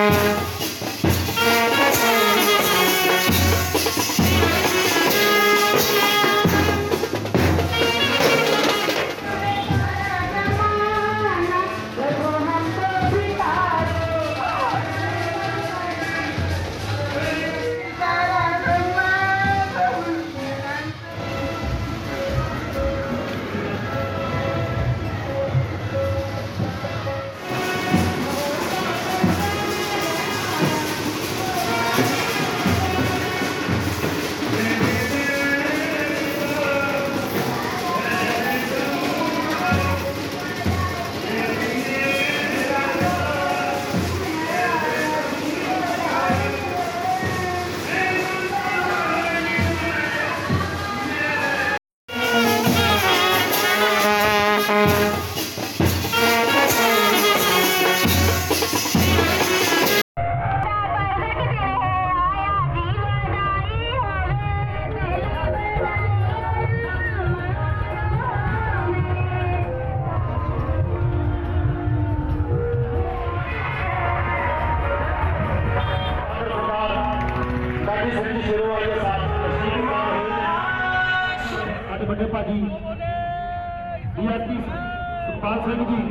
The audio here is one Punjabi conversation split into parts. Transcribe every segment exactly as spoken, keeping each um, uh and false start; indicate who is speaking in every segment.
Speaker 1: बड़े भाजी डीआरपी सुखपाल सिंह जी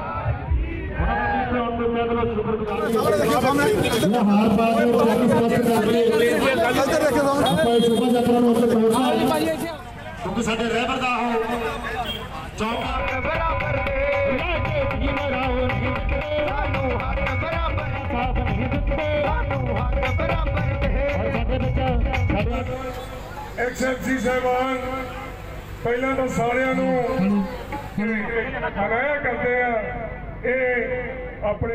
Speaker 1: क्योंकि साडे रहबर दा हो
Speaker 2: एक्सएमसी साहबान पहला तो सारिਆਂ ਨੂੰ ਮਨਾਇਆ ਕਰਦੇ ਆ ਇਹ ਆਪਣੇ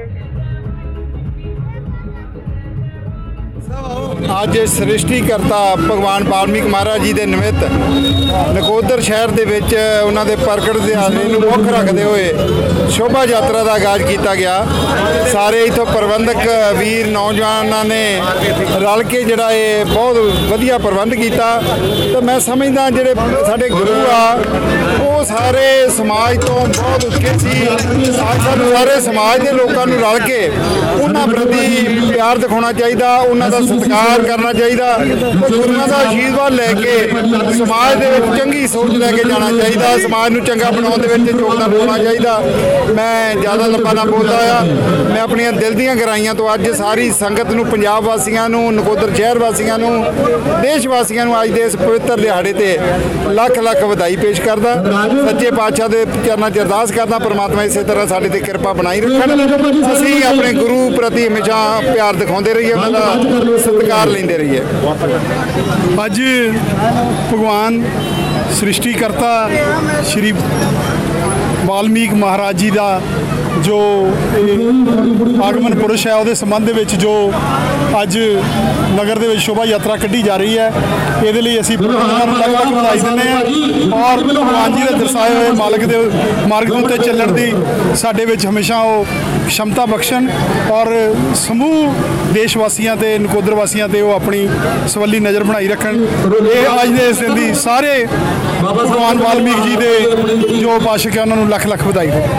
Speaker 3: ਅੱਜ ਸ੍ਰਿਸ਼ਟੀਕਰਤਾ ਭਗਵਾਨ ਵਾਲਮੀਕ ਮਹਾਰਾਜ ਜੀ ਦੇ ਨਿਮਿਤ ਨਕੋਦਰ ਸ਼ਹਿਰ ਦੇ ਵਿੱਚ ਉਹਨਾਂ ਦੇ ਪ੍ਰਗਟ ਦਿਹਾੜੇ ਨੂੰ ਮੁੱਖ ਰੱਖਦੇ ਹੋਏ ਸ਼ੋਭਾ ਯਾਤਰਾ ਦਾ ਆਗਾਜ਼ ਕੀਤਾ ਗਿਆ। ਸਾਰੇ ਇੱਥੋਂ ਪ੍ਰਬੰਧਕ ਵੀਰ ਨੌਜਵਾਨਾਂ ਨੇ ਰਲ ਕੇ ਜਿਹੜਾ ਇਹ ਬਹੁਤ ਵਧੀਆ ਪ੍ਰਬੰਧ ਕੀਤਾ ਤੇ ਮੈਂ ਸਮਝਦਾ ਜਿਹੜੇ ਸਾਡੇ ਗੁਰੂ ਆ ਉਹ ਸਾਰੇ ਸਮਾਜ ਤੋਂ ਬਹੁਤ ਉੱਚੇ ਸੀ। ਸਾਨੂੰ ਸਾਰੇ ਸਮਾਜ ਦੇ ਲੋਕਾਂ ਨੂੰ ਰਲ ਕੇ ਉਹਨਾਂ ਪ੍ਰਤੀ ਪਿਆਰ ਦਿਖਾਉਣਾ ਚਾਹੀਦਾ, ਉਹਨਾਂ ਦਾ ਸਤਿਕਾਰ ਕਰਨਾ ਚਾਹੀਦਾ, ਗੁਰੂਆਂ ਦਾ ਆਸ਼ੀਰਵਾਦ ਲੈ ਕੇ ਸਮਾਜ ਦੇ ਵਿੱਚ ਚੰਗੀ ਸੋਚ ਲੈ ਕੇ ਜਾਣਾ ਚਾਹੀਦਾ, ਸਮਾਜ ਨੂੰ ਚੰਗਾ ਬਣਾਉਣ ਦੇ ਵਿੱਚ ਯੋਗਦਾਨ ਪਾਉਣਾ ਚਾਹੀਦਾ। ਮੈਂ ਜ਼ਿਆਦਾ ਲੰਬਾ ਨਾ ਬੋਲਦਾ ਆ, ਮੈਂ ਆਪਣੀਆਂ ਦਿਲ ਦੀਆਂ ਗਹਿਰਾਈਆਂ ਤੋਂ ਅੱਜ ਸਾਰੀ ਸੰਗਤ ਨੂੰ, ਪੰਜਾਬ ਵਾਸੀਆਂ ਨੂੰ, ਨਕੋਦਰ ਸ਼ਹਿਰ ਵਾਸੀਆਂ ਨੂੰ, ਦੇਸ਼ ਵਾਸੀਆਂ ਨੂੰ ਅੱਜ ਦੇ ਇਸ ਪਵਿੱਤਰ ਦਿਹਾੜੇ ਤੇ ਲੱਖ ਲੱਖ ਵਧਾਈ ਪੇਸ਼ ਕਰਦਾ। ਸੱਚੇ ਪਾਤਸ਼ਾਹ ਦੇ ਚਰਨਾਂ 'ਚ ਅਰਦਾਸ ਕਰਦਾ ਪਰਮਾਤਮਾ ਇਸੇ ਤਰ੍ਹਾਂ ਸਾਡੇ ਤੇ ਕਿਰਪਾ ਬਣਾਈ ਰੱਖਣ। ਅਸੀਂ ਆਪਣੇ ਗੁਰੂ ਪ੍ਰਤੀ ਹਮੇਸ਼ਾ ਪਿਆਰ ਦਿਖਾਉਂਦੇ ਰਹੀਏ, ਉਹਨਾਂ ਦਾ ਸਤਿਕਾਰ ਲੈਂਦੇ ਰਹੀਏ।
Speaker 4: ਅੱਜ ਭਗਵਾਨ ਸ੍ਰਿਸ਼ਟੀਕਰਤਾ ਸ਼੍ਰੀ ਵਾਲਮੀਕ ਮਹਾਰਾਜ ਜੀ ਦਾ ਜੋ ਆਗਮਨ ਪੁਰਸ਼ ਹੈ ਉਹਦੇ ਸੰਬੰਧ ਦੇ ਵਿੱਚ ਜੋ ਅੱਜ ਨਗਰ ਦੇ ਵਿੱਚ ਸ਼ੋਭਾ ਯਾਤਰਾ ਕੱਢੀ ਜਾ ਰਹੀ ਹੈ, ਇਹਦੇ ਲਈ ਅਸੀਂ ਲੱਖ ਲੱਖ ਵਧਾਈ ਦਿੰਦੇ ਹਾਂ ਔਰ ਭਗਵਾਨ ਜੀ ਦੇ ਦਰਸਾਏ ਹੋਏ ਮਾਲਕ ਦੇ ਮਾਰਗ ਉੱਤੇ ਚੱਲਣ ਦੀ ਸਾਡੇ ਵਿੱਚ ਹਮੇਸ਼ਾ ਉਹ क्षमता बख्शन और समूह देश वासियों ते नकोदर वासियों ते वो अपनी सवली नज़र बनाई रखन। ये अज दे इस दिन दी सारे भगवान वाल्मीकि जी दे जो उपासक है उन्होंने लख लख बधाई दो।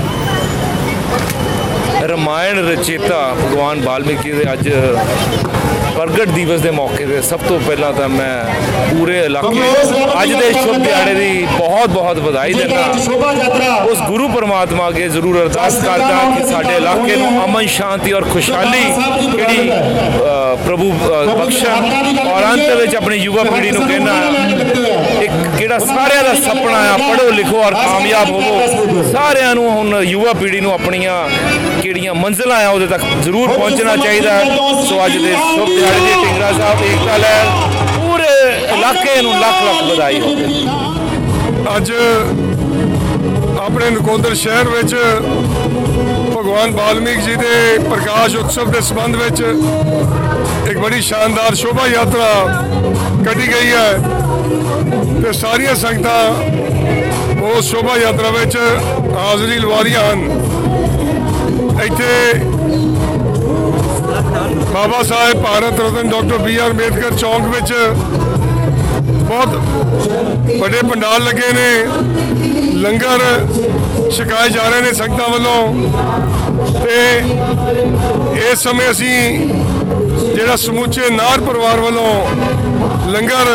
Speaker 5: रामायण रचेता भगवान वाल्मीकि दे अज प्रगट दिवस के मौके पर सब तो पहला तो मैं पूरे इलाके अज के शुभ दिहाड़े की बहुत बहुत बधाई देना। उस गुरु परमात्मा अगे जरूर अरदास करता कि साडे इलाके में अमन शांति और खुशहाली जी प्रभु बख्शन और अंत में अपनी युवा पीढ़ी को कहना एक किहड़ा सारिਆਂ ਦਾ सपना आ पढ़ो लिखो और कामयाब होवो। सारिਆਂ ਨੂੰ ਹੁਣ युवा पीढ़ी को अपनियां ਕਿਹੜੀਆਂ ਮੰਜ਼ਿਲਾਂ ਆ ਉਹਦੇ ਤੱਕ ਜ਼ਰੂਰ ਪਹੁੰਚਣਾ ਚਾਹੀਦਾ। ਸੋ ਅੱਜ ਦੇ ਸ਼ੁਭ ਦਿਹਾੜੇ ਦੀ ਢਿੰਗਰਾ ਸਾਹਿਬ ਏਕਤਾ ਲਹਿਰ ਪੂਰੇ ਇਲਾਕੇ ਨੂੰ ਲੱਖ ਲੱਖ ਵਧਾਈ ਹੋਵੇ।
Speaker 2: ਅੱਜ ਆਪਣੇ ਨਕੋਦਰ ਸ਼ਹਿਰ ਵਿੱਚ ਭਗਵਾਨ ਵਾਲਮੀਕ ਜੀ ਦੇ ਪ੍ਰਕਾਸ਼ ਉਤਸਵ ਦੇ ਸੰਬੰਧ ਵਿੱਚ ਇੱਕ ਬੜੀ ਸ਼ਾਨਦਾਰ ਸ਼ੋਭਾ ਯਾਤਰਾ ਕੱਢੀ ਗਈ ਹੈ ਤੇ ਸਾਰੀਆਂ ਸੰਗਤਾਂ ਉਸ ਸ਼ੋਭਾ ਯਾਤਰਾ ਵਿੱਚ ਹਾਜ਼ਰੀ ਲਵਾ ਰਹੀਆਂ ਹਨ। ਇੱਥੇ Baba Saheb Bharat Ratna doctor B R Ambedkar ਚੌਂਕ ਵਿੱਚ ਬਹੁਤ ਵੱਡੇ ਪੰਡਾਲ ਲੱਗੇ ਨੇ, ਲੰਗਰ ਛਕਾਏ ਜਾ ਰਹੇ ਨੇ ਸੰਗਤਾਂ ਵੱਲੋਂ। ਤੇ ਇਸ ਸਮੇਂ ਅਸੀਂ ਜਿਹੜਾ ਸਮੁੱਚੇ ਨਾਰ ਪਰਿਵਾਰ ਵੱਲੋਂ ਲੰਗਰ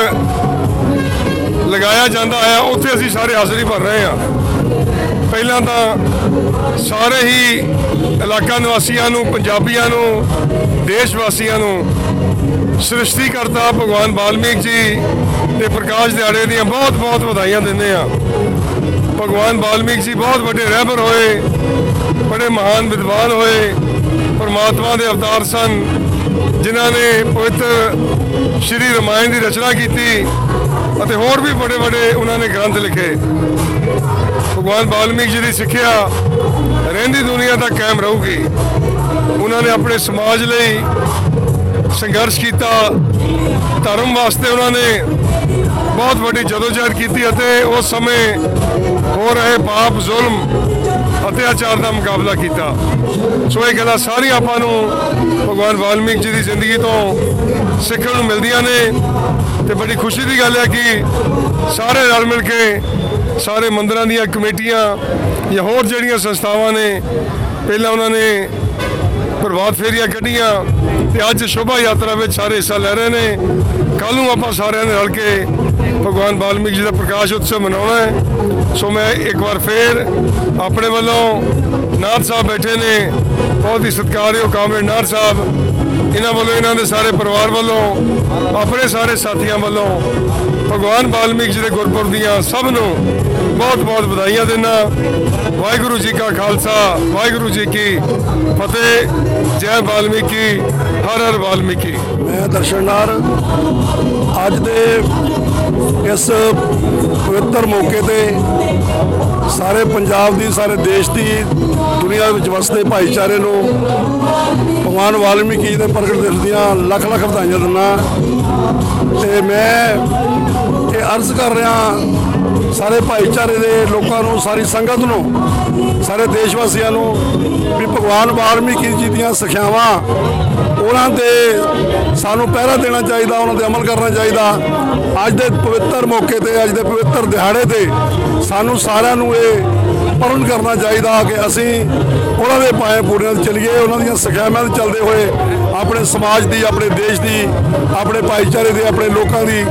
Speaker 2: ਲਗਾਇਆ ਜਾਂਦਾ ਹੈ ਉੱਥੇ ਅਸੀਂ ਸਾਰੇ ਹਾਜ਼ਰੀ ਭਰ ਰਹੇ ਹਾਂ। ਪਹਿਲਾਂ ਤਾਂ ਸਾਰੇ ਹੀ ਇਲਾਕਾ ਨਿਵਾਸੀਆਂ ਨੂੰ, ਪੰਜਾਬੀਆਂ ਨੂੰ, ਦੇਸ਼ ਵਾਸੀਆਂ ਨੂੰ ਸ੍ਰਿਸ਼ਟੀਕਰਤਾ ਭਗਵਾਨ ਵਾਲਮੀਕ ਜੀ ਦੇ ਪ੍ਰਕਾਸ਼ ਦਿਹਾੜੇ ਦੀਆਂ ਬਹੁਤ ਬਹੁਤ ਵਧਾਈਆਂ ਦਿੰਦੇ ਹਾਂ। ਭਗਵਾਨ ਵਾਲਮੀਕ ਜੀ ਬਹੁਤ ਵੱਡੇ ਰਹਿਬਰ ਹੋਏ, ਬੜੇ ਮਹਾਨ ਵਿਦਵਾਨ ਹੋਏ, ਪਰਮਾਤਮਾ ਦੇ ਅਵਤਾਰ ਸਨ, ਜਿਨ੍ਹਾਂ ਨੇ ਪਵਿੱਤਰ ਸ਼੍ਰੀ ਰਾਮਾਇਣ ਦੀ ਰਚਨਾ ਕੀਤੀ ਅਤੇ ਹੋਰ ਵੀ ਬੜੇ ਬੜੇ ਉਹਨਾਂ ਨੇ ਗ੍ਰੰਥ ਲਿਖੇ। ਭਗਵਾਨ ਵਾਲਮੀਕ ਜੀ ਦੀ ਸਿੱਖਿਆ ਰਹਿੰਦੀ ਦੁਨੀਆ ਤੱਕ ਕਾਇਮ ਰਹੂਗੀ। ਉਹਨਾਂ ਨੇ ਆਪਣੇ ਸਮਾਜ ਲਈ ਸੰਘਰਸ਼ ਕੀਤਾ, ਧਰਮ ਵਾਸਤੇ ਉਹਨਾਂ ਨੇ ਬਹੁਤ ਵੱਡੀ ਜਦੋਜਹਿਦ ਕੀਤੀ ਅਤੇ ਉਸ ਸਮੇਂ ਹੋ ਰਹੇ ਪਾਪ, ਜ਼ੁਲਮ, ਅਤਿਆਚਾਰ ਦਾ ਮੁਕਾਬਲਾ ਕੀਤਾ। ਸੋ ਇਹ ਗੱਲਾਂ ਸਾਰੀਆਂ ਆਪਾਂ ਨੂੰ ਭਗਵਾਨ ਵਾਲਮੀਕ ਜੀ ਦੀ ਜ਼ਿੰਦਗੀ ਤੋਂ ਸਿੱਖਣ ਨੂੰ ਮਿਲਦੀਆਂ ਨੇ ਤੇ ਬੜੀ ਖੁਸ਼ੀ ਦੀ ਗੱਲ ਹੈ ਕਿ ਸਾਰੇ ਰਲ ਮਿਲ ਕੇ ਸਾਰੇ ਮੰਦਰਾਂ ਦੀਆਂ ਕਮੇਟੀਆਂ ਜਾਂ ਹੋਰ ਜਿਹੜੀਆਂ ਸੰਸਥਾਵਾਂ ਨੇ ਪਹਿਲਾਂ ਉਹਨਾਂ ਨੇ ਪ੍ਰਭਾਤ ਫੇਰੀਆਂ ਕੱਢੀਆਂ ਤੇ ਅੱਜ ਸ਼ੋਭਾ ਯਾਤਰਾ ਵਿੱਚ ਸਾਰੇ ਹਿੱਸਾ ਲੈ ਰਹੇ ਨੇ। ਕੱਲ੍ਹ ਨੂੰ ਆਪਾਂ ਸਾਰਿਆਂ ਨੇ ਰਲ ਕੇ ਭਗਵਾਨ ਵਾਲਮੀਕ ਜੀ ਦਾ ਪ੍ਰਕਾਸ਼ ਉਤਸਵ ਮਨਾਉਣਾ ਹੈ। ਸੋ ਮੈਂ ਇੱਕ ਵਾਰ ਫੇਰ ਆਪਣੇ ਵੱਲੋਂ ਨਾਥ ਸਾਹਿਬ ਬੈਠੇ ਨੇ, ਬਹੁਤ ਹੀ ਸਤਿਕਾਰਯੋਗ ਕਾਮਰੇਡ ਨਾਥ ਸਾਹਿਬ, ਇਹਨਾਂ ਵੱਲੋਂ, ਇਹਨਾਂ ਦੇ ਸਾਰੇ ਪਰਿਵਾਰ ਵੱਲੋਂ, ਆਪਣੇ ਸਾਰੇ ਸਾਥੀਆਂ ਵੱਲੋਂ ਭਗਵਾਨ ਵਾਲਮੀਕ ਜੀ ਦੇ ਗੁਰਪੁਰਬ ਦੀਆਂ ਸਭ ਨੂੰ ਬਹੁਤ ਬਹੁਤ ਵਧਾਈਆਂ ਦਿੰਦਾ। ਵਾਹਿਗੁਰੂ ਜੀ ਕਾ ਖਾਲਸਾ, ਵਾਹਿਗੁਰੂ ਜੀ ਕੀ ਫਤਿਹ। ਜੈ ਵਾਲਮੀਕੀ, ਹਰ ਹਰ ਵਾਲਮੀਕੀ।
Speaker 6: ਮੈਂ ਦਰਸ਼ਨਦਾਰ ਅੱਜ ਦੇ ਇਸ ਪਵਿੱਤਰ ਮੌਕੇ ਤੇ ਸਾਰੇ ਪੰਜਾਬ ਦੀ, ਸਾਰੇ ਦੇਸ਼ ਦੀ, ਦੁਨੀਆ ਵਿੱਚ ਵਸਦੇ ਭਾਈਚਾਰੇ ਨੂੰ ਭਗਵਾਨ ਵਾਲਮੀਕੀ ਜੀ ਦੇ ਪ੍ਰਗਟ ਦਿਵਸ ਦੀਆਂ ਲੱਖ ਲੱਖ ਵਧਾਈਆਂ ਦਿੰਦਾ। ਤੇ ਮੈਂ ਇਹ ਅਰਜ਼ ਕਰ ਰਿਹਾ ਸਾਰੇ ਭਾਈਚਾਰੇ ਦੇ ਲੋਕਾਂ ਨੂੰ, ਸਾਰੀ ਸੰਗਤ ਨੂੰ, ਸਾਰੇ ਦੇਸ਼ ਵਾਸੀਆਂ ਨੂੰ ਵੀ ਭਗਵਾਨ ਵਾਲਮੀਕੀ ਜੀ ਦੀਆਂ ਸਿੱਖਿਆਵਾਂ ਉਹਨਾਂ ਦੇ ਸਾਨੂੰ ਪਹਿਰਾ ਦੇਣਾ ਚਾਹੀਦਾ, ਉਹਨਾਂ ਤੇ ਅਮਲ ਕਰਨਾ ਚਾਹੀਦਾ। ਅੱਜ ਦੇ ਪਵਿੱਤਰ ਮੌਕੇ ਤੇ, ਅੱਜ ਦੇ ਪਵਿੱਤਰ ਦਿਹਾੜੇ ਤੇ ਸਾਨੂੰ ਸਾਰਿਆਂ ਨੂੰ ਇਹ ਪਰਨ ਕਰਨਾ ਚਾਹੀਦਾ ਕਿ ਅਸੀਂ ਉਹਨਾਂ ਦੇ ਪਾਏ ਪੂਰਿਆਂ ਤੇ ਚੱਲੀਏ, ਉਹਨਾਂ ਦੀਆਂ ਸਿੱਖਿਆਵਾਂ ਤੇ ਚੱਲਦੇ ਹੋਏ ਆਪਣੇ ਸਮਾਜ ਦੀ, ਆਪਣੇ ਦੇਸ਼ ਦੀ, ਆਪਣੇ ਭਾਈਚਾਰੇ ਦੇ, ਆਪਣੇ ਲੋਕਾਂ ਦੀ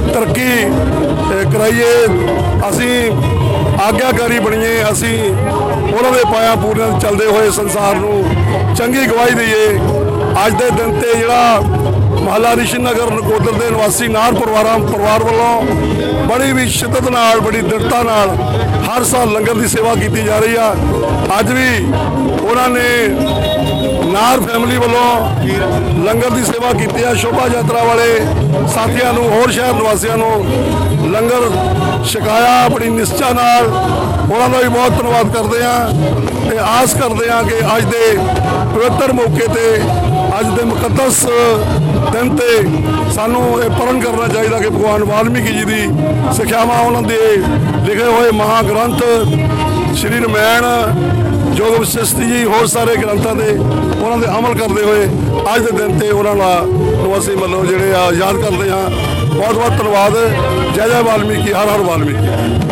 Speaker 6: ਤਰੱਕੀ ਕਰਾਈਏ। ਅਸੀਂ ਆਗਿਆਕਾਰੀ ਬਣੀਏ, ਅਸੀਂ ਉਹਨਾਂ ਦੇ ਪਾਇਆ ਪੂਰਿਆਂ ਤੇ ਚੱਲਦੇ ਹੋਏ ਸੰਸਾਰ ਨੂੰ ਚੰਗੀ ਗਵਾਹੀ ਦਈਏ। ਅੱਜ ਦੇ ਦਿਨ ਤੇ ਜਿਹੜਾ ਮਹੱਲਾ ਰਿਸ਼ੀ ਨਗਰ ਨਕੋਦਰ ਦੇ ਨਿਵਾਸੀ ਨਾਰ ਪਰਿਵਾਰਾਂ ਪਰਿਵਾਰ ਵੱਲੋਂ ਬੜੀ ਵੀ ਸ਼ਿੱਦਤ ਨਾਲ, ਬੜੀ ਦ੍ਰਿੜਤਾ ਨਾਲ ਹਰ ਸਾਲ ਲੰਗਰ ਦੀ ਸੇਵਾ ਕੀਤੀ ਜਾ ਰਹੀ ਆ। ਅੱਜ ਵੀ ਉਹਨਾਂ ਨੇ ਨਾਰ ਫੈਮਿਲੀ ਵੱਲੋਂ ਲੰਗਰ ਦੀ ਸੇਵਾ ਕੀਤੀ ਆ। ਸ਼ੋਭਾ ਯਾਤਰਾ ਵਾਲੇ ਸਾਥੀਆਂ ਨੂੰ, ਹੋਰ ਸ਼ਹਿਰ ਨਿਵਾਸੀਆਂ ਨੂੰ ਲੰਗਰ ਛਕਾਇਆ ਬੜੀ ਨਿਸ਼ਚਾ ਨਾਲ। ਉਹਨਾਂ ਦਾ ਵੀ ਬਹੁਤ ਧੰਨਵਾਦ ਕਰਦੇ ਹਾਂ ਤੇ ਆਸ ਕਰਦੇ ਹਾਂ ਕਿ ਅੱਜ ਦੇ ਪਵਿੱਤਰ ਮੌਕੇ ਤੇ, ਅੱਜ ਦੇ ਮੁਕੱਦਸ ਦਿਨ ਤੇ ਸਾਨੂੰ ਇਹ ਪਰਨ ਕਰਨਾ ਚਾਹੀਦਾ ਕਿ ਭਗਵਾਨ ਵਾਲਮੀਕੀ ਜੀ ਦੀ ਸਿੱਖਿਆਵਾਂ, ਉਹਨਾਂ ਦੇ ਲਿਖੇ ਹੋਏ ਮਹਾਗ੍ਰੰਥ ਸ਼੍ਰੀ ਰਾਮਾਇਣ, ਯੋਗ ਵਸਿਸ਼ਠ ਜੀ, ਹੋਰ ਸਾਰੇ ਗ੍ਰੰਥਾਂ ਦੇ ਉਹਨਾਂ ਦੇ ਅਮਲ ਕਰਦੇ ਹੋਏ ਅੱਜ ਦੇ ਦਿਨ ਤੇ ਉਹਨਾਂ ਦਾ ਨੂੰ ਅਸੀਂ ਵੱਲੋਂ ਜਿਹੜੇ ਆ ਯਾਦ ਕਰਦੇ ਹਾਂ। ਬਹੁਤ ਬਹੁਤ ਧੰਨਵਾਦ। ਜੈ ਜੈ ਵਾਲਮੀਕੀ, ਹਰ ਹਰ ਵਾਲਮੀਕੀ।